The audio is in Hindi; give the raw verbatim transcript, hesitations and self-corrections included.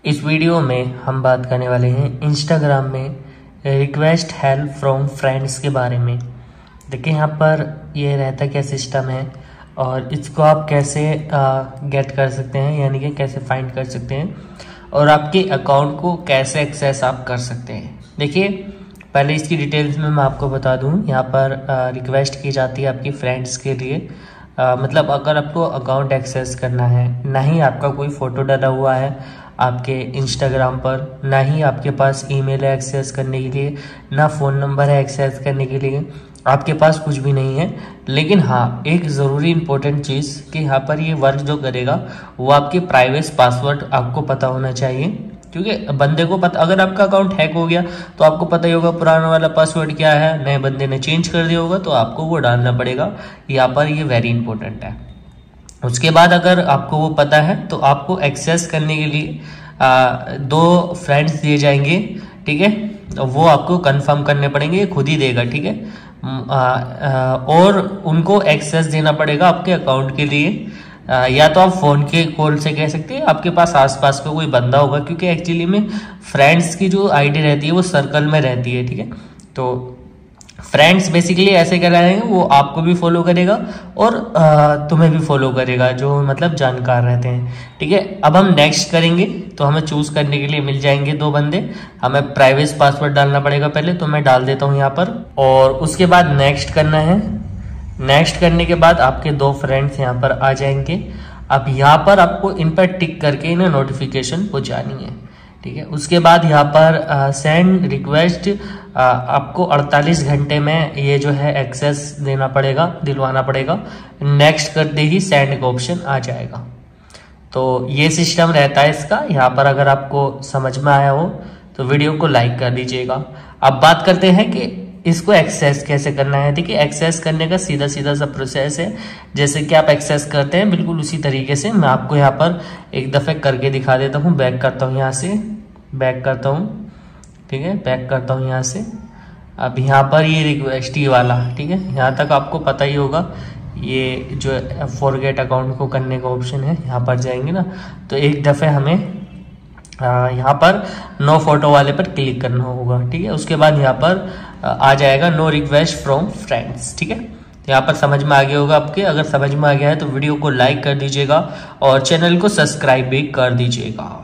इस वीडियो में हम बात करने वाले हैं इंस्टाग्राम में रिक्वेस्ट हेल्प फ्रॉम फ्रेंड्स के बारे में। देखिए यहाँ पर ये रहता क्या सिस्टम है और इसको आप कैसे गेट कर सकते हैं, यानी कि कैसे फाइंड कर सकते हैं और आपके अकाउंट को कैसे एक्सेस आप कर सकते हैं। देखिए पहले इसकी डिटेल्स में मैं आपको बता दूं। यहाँ पर रिक्वेस्ट की जाती है आपकी फ्रेंड्स के लिए। आ, मतलब अगर आपको अकाउंट एक्सेस करना है, ना ही आपका कोई फ़ोटो डाला हुआ है आपके इंस्टाग्राम पर, ना ही आपके पास ईमेल है एक्सेस करने के लिए, ना फ़ोन नंबर है एक्सेस करने के लिए, आपके पास कुछ भी नहीं है। लेकिन हाँ, एक ज़रूरी इम्पोर्टेंट चीज़ कि यहाँ पर ये वर्क जो करेगा वो आपके प्राइवेट पासवर्ड आपको पता होना चाहिए, क्योंकि बंदे को पता, अगर आपका अकाउंट हैक हो गया तो आपको पता ही होगा पुराना वाला पासवर्ड क्या है, नए बंदे ने चेंज कर दिया होगा तो आपको वो डालना पड़ेगा। यहाँ पर ये वेरी इंपॉर्टेंट है। उसके बाद अगर आपको वो पता है तो आपको एक्सेस करने के लिए आ, दो फ्रेंड्स दिए जाएंगे, ठीक है। तो वो आपको कंफर्म करने पड़ेंगे, ये खुद ही देगा, ठीक है। आ, आ, और उनको एक्सेस देना पड़ेगा आपके अकाउंट के लिए। आ, या तो आप फोन के कॉल से कह सकते हैं, आपके पास आसपास का कोई बंदा होगा, क्योंकि एक्चुअली में फ्रेंड्स की जो आईडी रहती है वो सर्कल में रहती है, ठीक है। तो फ्रेंड्स बेसिकली ऐसे कर रहे हैं, वो आपको भी फॉलो करेगा और आ, तुम्हें भी फॉलो करेगा, जो मतलब जानकार रहते हैं, ठीक है। अब हम नेक्स्ट करेंगे तो हमें चूज करने के लिए मिल जाएंगे दो बंदे। हमें प्राइवेट पासवर्ड डालना पड़ेगा पहले, तो मैं डाल देता हूँ यहाँ पर, और उसके बाद नेक्स्ट करना है। नेक्स्ट करने के बाद आपके दो फ्रेंड्स यहाँ पर आ जाएंगे। अब यहाँ पर आपको इन पर टिक करके इन्हें नोटिफिकेशन पहुँचानी है, ठीक है। उसके बाद यहाँ पर सेंड रिक्वेस्ट, आपको अड़तालीस घंटे में ये जो है एक्सेस देना पड़ेगा, दिलवाना पड़ेगा। नेक्स्ट करते ही सेंड का ऑप्शन आ जाएगा। तो ये सिस्टम रहता है इसका। यहाँ पर अगर आपको समझ में आया हो तो वीडियो को लाइक कर दीजिएगा। अब बात करते हैं कि इसको एक्सेस कैसे करना है। देखिए एक्सेस करने का सीधा सीधा सा प्रोसेस है, जैसे कि आप एक्सेस करते हैं बिल्कुल उसी तरीके से मैं आपको यहाँ पर एक दफ़े करके दिखा देता हूँ। बैक करता हूँ, यहाँ से बैक करता हूँ, ठीक है, बैक करता हूँ यहाँ से। अब यहाँ पर ये रिक्वेस्ट ही वाला, ठीक है, यहाँ तक आपको पता ही होगा। ये जो फॉरगेट अकाउंट को करने का ऑप्शन है, यहाँ पर जाएंगे ना तो एक दफ़े हमें यहाँ पर नो फोटो वाले पर क्लिक करना होगा, ठीक है। उसके बाद यहाँ पर आ जाएगा नो रिक्वेस्ट फ्रॉम फ्रेंड्स, ठीक है। यहाँ पर समझ में आ गया होगा आपके। अगर समझ में आ गया है तो वीडियो को लाइक कर दीजिएगा और चैनल को सब्सक्राइब भी कर दीजिएगा।